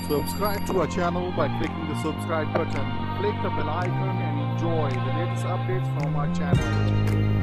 Subscribe to our channel by clicking the subscribe button. Click the bell icon and enjoy the latest updates from our channel.